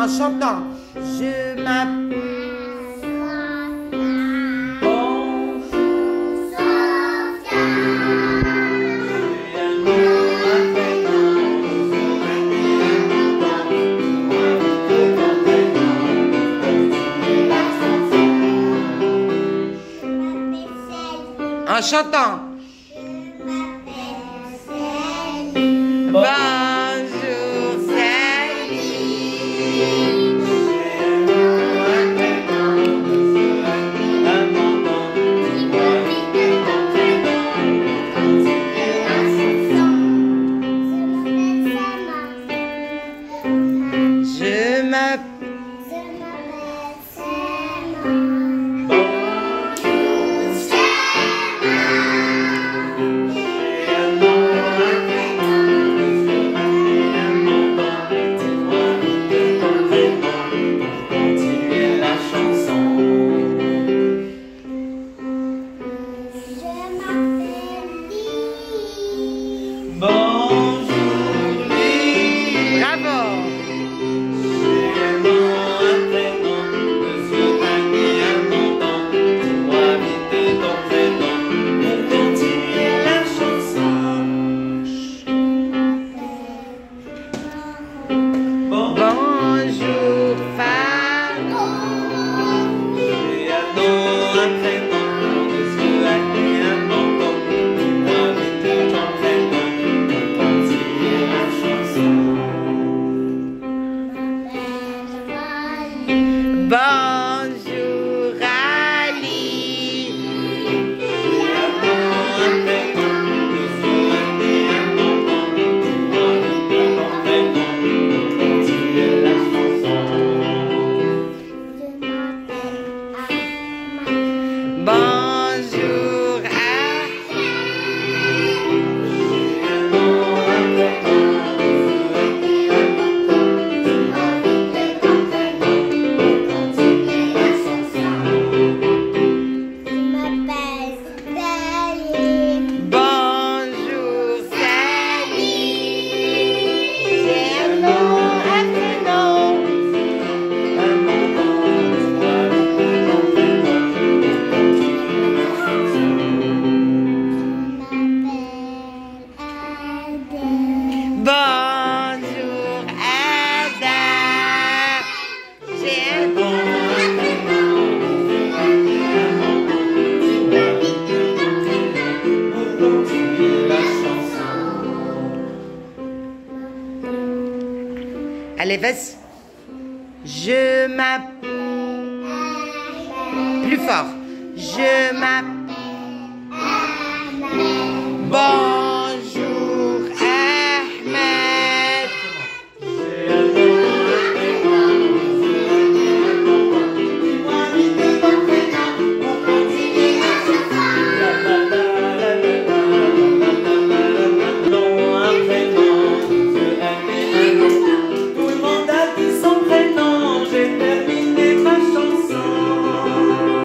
en chantant. Je m'appelle. En chantant. Bonjour, salut. Je m'appelle. Bonjour, femme. J'ai un nom, un prénom, monsieur a mis un menton. Dis-moi vite ton prénom pour continuer la chanson. Bonjour, Ali. J'ai un nom, un prénom, monsieur a mis un menton. Dis-moi vite ton prénom. Bonjour Bonjour Ada, j'ai un nom, pour continuer la chanson. Allez, vas-y. Je m'appelle. Plus fort. Je m'appelle.